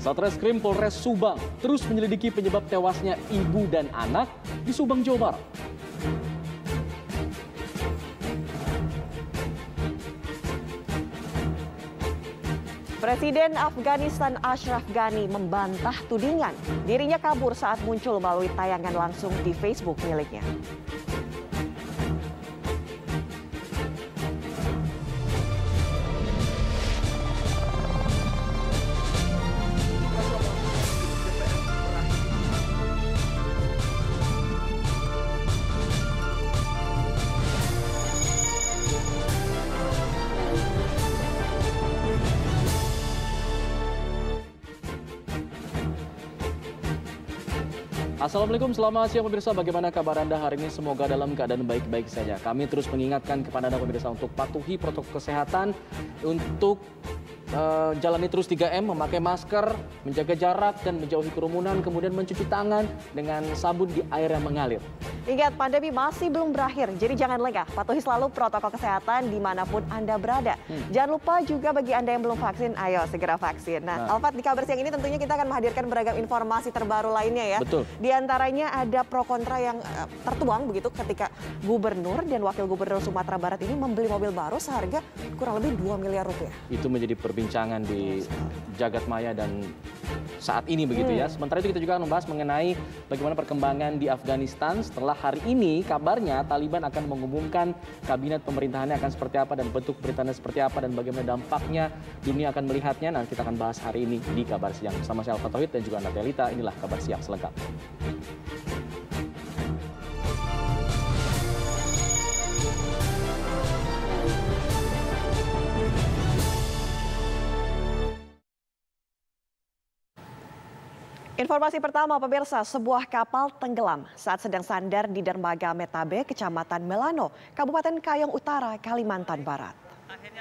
Satreskrim Polres Subang terus menyelidiki penyebab tewasnya ibu dan anak di Subang, Jawa Barat. Presiden Afghanistan Ashraf Ghani membantah tudingan dirinya kabur saat muncul melalui tayangan langsung di Facebook miliknya. Assalamualaikum, selamat siang pemirsa. Bagaimana kabar Anda hari ini? Semoga dalam keadaan baik-baik saja. Kami terus mengingatkan kepada Anda pemirsa untuk patuhi protokol kesehatan, untuk jalani terus 3M, memakai masker, menjaga jarak dan menjauhi kerumunan, kemudian mencuci tangan dengan sabun di air yang mengalir. Ingat, pandemi masih belum berakhir, jadi jangan lengah. Patuhi selalu protokol kesehatan dimanapun Anda berada. Jangan lupa juga bagi Anda yang belum vaksin, ayo segera vaksin. Nah, Alfat, di kabar siang ini tentunya kita akan menghadirkan beragam informasi terbaru lainnya ya. Betul. Di antaranya ada pro kontra yang tertuang begitu ketika gubernur dan wakil gubernur Sumatera Barat ini membeli mobil baru seharga kurang lebih 2 miliar rupiah. Itu menjadi perbincangan di jagat maya dan saat ini begitu ya. Sementara itu kita juga akan membahas mengenai bagaimana perkembangan di Afghanistan setelah hari ini kabarnya Taliban akan mengumumkan kabinet pemerintahannya akan seperti apa dan bentuk pemerintahannya seperti apa dan bagaimana dampaknya dunia akan melihatnya. Nanti kita akan bahas hari ini di Kabar Siang bersama saya Alfat Tauhid dan juga Natelita. Inilah Kabar Siang selengkapnya. Informasi pertama, pemirsa, sebuah kapal tenggelam saat sedang sandar di dermaga Metabe, Kecamatan Melano, Kabupaten Kayong Utara, Kalimantan Barat.